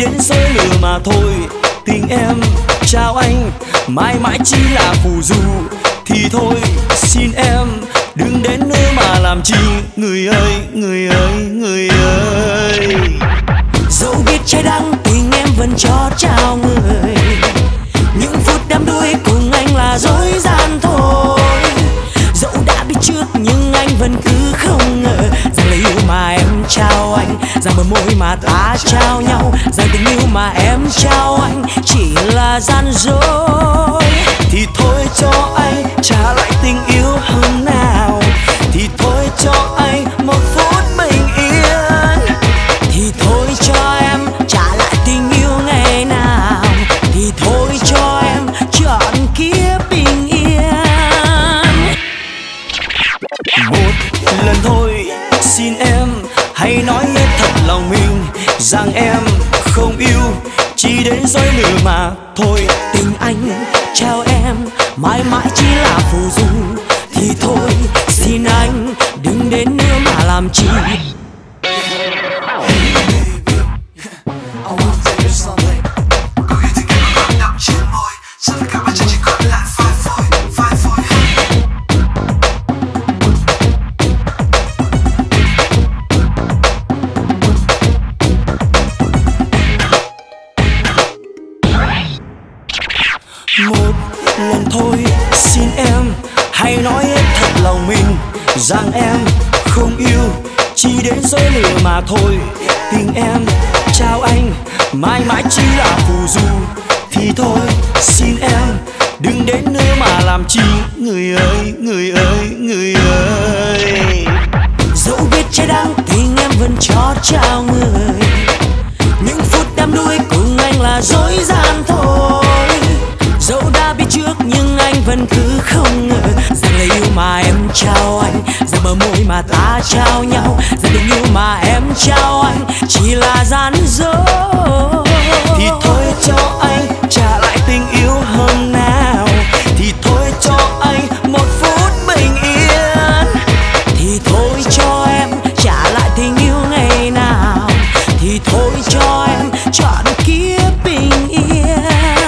đến dối lừa mà thôi. Tình em chào anh mãi mãi chỉ là phù du, thì thôi xin em đừng đến nơi mà làm chi. Người ơi, người ơi, người ơi, dẫu biết trái đắng tình em vẫn cho trao người. Những phút đắm đuối cùng anh là dối gian thôi. Dẫu đã biết trước nhưng anh vẫn cứ không ngờ rằng lời yêu mà em trao anh, rằng bờ môi mà ta trao nhau, rằng tình yêu mà em trao anh chỉ là gian dối. Thì thôi cho anh trả lại tình yêu hôm nào, thì thôi cho anh một phút bình yên, thì thôi cho em trả lại tình yêu ngày nào, thì thôi cho em chọn kiếp bình yên. Một lần thôi xin em hãy nói hết thật lòng mình, rằng em không yêu chỉ đến dối lừa mà thôi. Tình anh trao em mãi mãi chỉ là phù du, thì thôi xin anh đừng đến nữa mà làm chi. Một lần thôi xin em hãy nói hết thật lòng mình, rằng em không yêu chỉ đến dối lừa mà thôi. Tình em trao anh mãi mãi chỉ là phù du, thì thôi xin em đừng đến nữa mà làm chi. Người ơi, người ơi, người ơi, dẫu biết trái đắng tình em vẫn cho trao người. Những phút đắm đuối cùng anh là dối gian thôi. Dẫu đã biết trước nhưng anh vẫn cứ không ngờ rằng lời yêu mà em trao anh, rằng bờ môi mà ta trao nhau, rằng tình yêu mà em trao anh chỉ là gian dối. Thì thôi cho anh trả lại tình yêu hôm nào, thì thôi cho anh một phút bình yên, thì thôi cho em trả lại tình yêu ngày nào, thì thôi cho em chọn kiếp bình yên.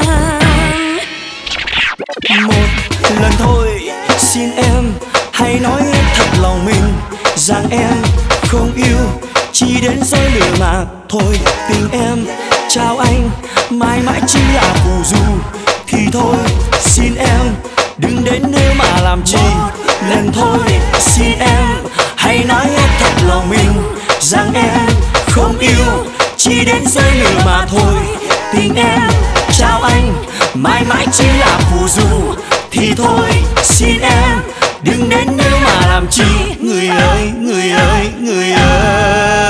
Một lần thôi xin em hãy nói hết thật lòng mình, rằng em không yêu chỉ đến dối lừa mà thôi. Tình em trao anh mãi mãi chỉ là phù du, thì thôi xin em đừng đến nữa mà làm chi. Lần thôi xin em hãy nói hết thật lòng mình, rằng em không yêu chỉ đến dối lừa mà thôi. Tình em trao anh mãi mãi chỉ là phù du, thì thôi xin em đừng đến nữa mà làm chi. Người ơi, người ơi, người ơi.